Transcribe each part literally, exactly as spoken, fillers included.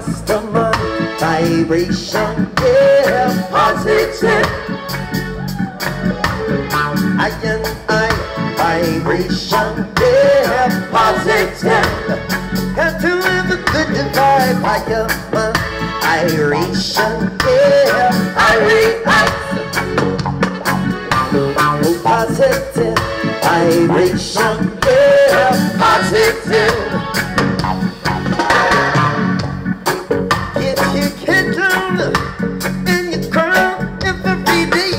Rastaman vibration, yeah, positive. I and I vibration, yeah, positive. Got to live a good vibe, I am my iration, yeah, I react. Positive vibration, yeah, positive. Get your kid down and you cry every day.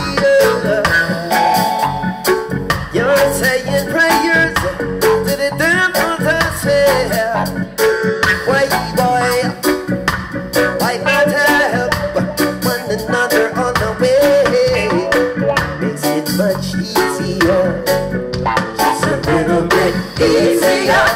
You're saying prayers to the devil to say, why boy, why not help one another on the way? Makes it much easier, just a little bit easier.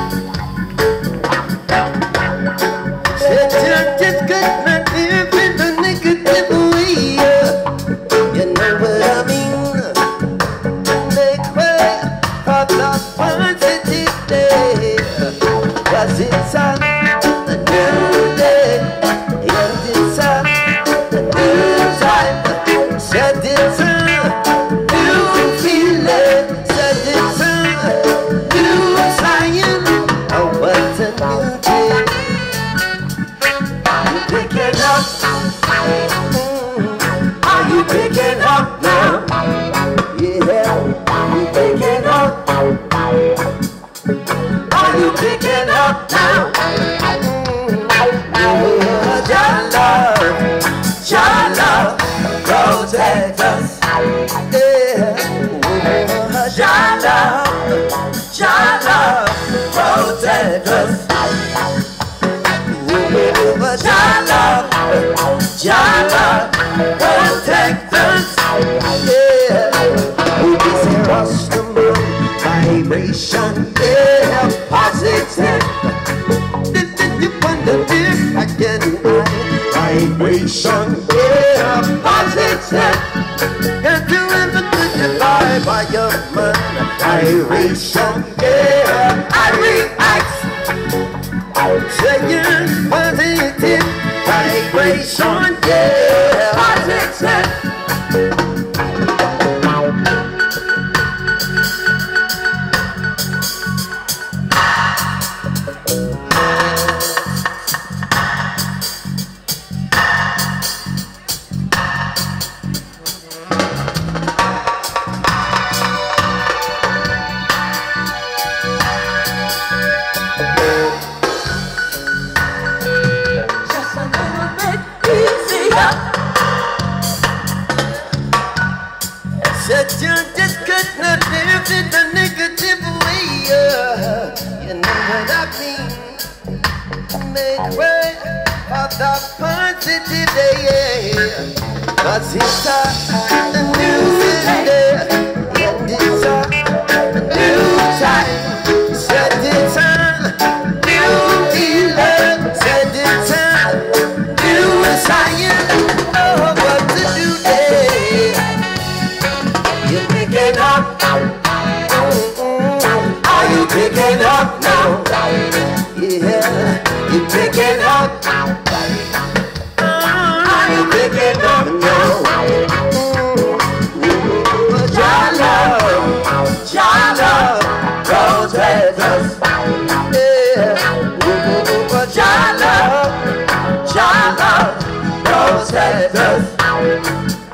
Just good, not live in the negative way. You know what I mean? Make way for the positive day. 'Cause it's a new day, and it's a new time. Said it's a new feeling, said it's a new science. Oh, what's a new day? Picking up, mm, are you picking up now? Yeah, you picking up. Are you picking up now? Mm, oh, your love, your love protect us. Yeah, oh, your love, your love protect us. Your love, your love, protect us. Yeah, we say Rastaman vibration, yeah, positive. Again, vibration, yeah, positive. And to live a good life by your man, vibration, yeah, I react. Saying positive vibration, yeah, positive. Said you just could not live in the negative way. uh, You know what I mean? Make way for the positive day. 'Cause it's a new day, and it's a new time. Said it's a new feeling, said it's a new science. Oh, what's a new day? You picking up? Mm-mm. Are you picking up now? Yeah, you picking up? Are you picking up now? Mm-hmm. Your love, your love protect us. Yeah, mm-hmm. Your love, your love protect us.